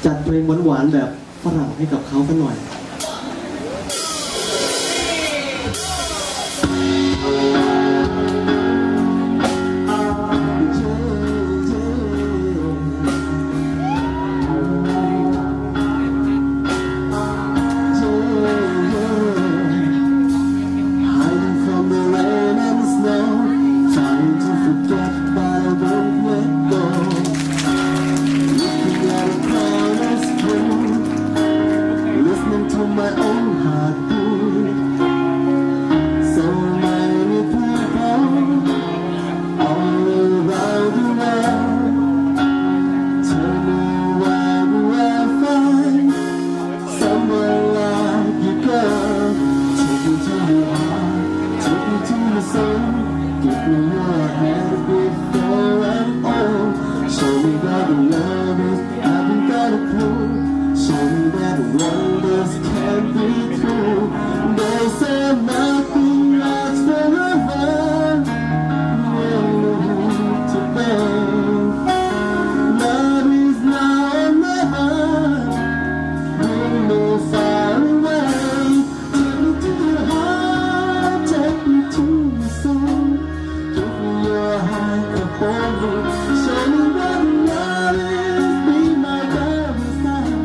จัดเพลงหวานๆแบบฝรั่งให้กับเขาสักหน่อย My own heartbeat. So many people all around the world. Tell me where do I find someone like you, girl? Take me to your heart, take me to your soul. Give me your hand before I'm old. Show me that the love is, haven't got a clue. Show me that the wonders can't be true. They say nothing lasts forever. To bend. Love is now or never. We'll move far away. Take me to your heart, take me to your soul. Give me your hand and hold me. Show me what love is. Be my very side.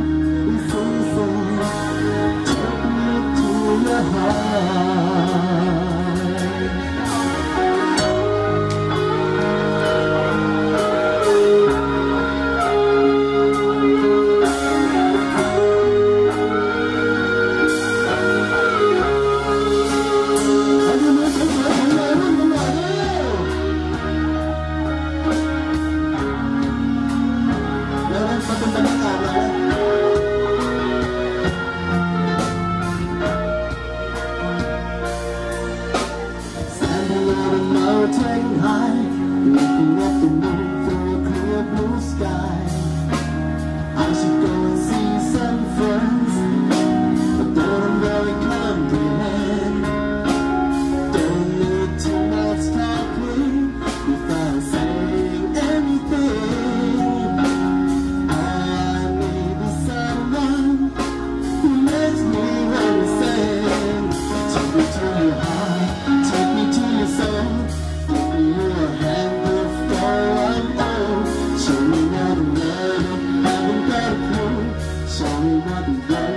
Mountain high, looking at the moon through a clear blue sky. I should go and see some friends, but don't really comprehend. Don't need too much talking without saying anything. All I need is someone who makes me understand. Take me to your heart, take me to your soul. Your hand before I'm old. Show me what the love, haven't got a clue. Show me what the love.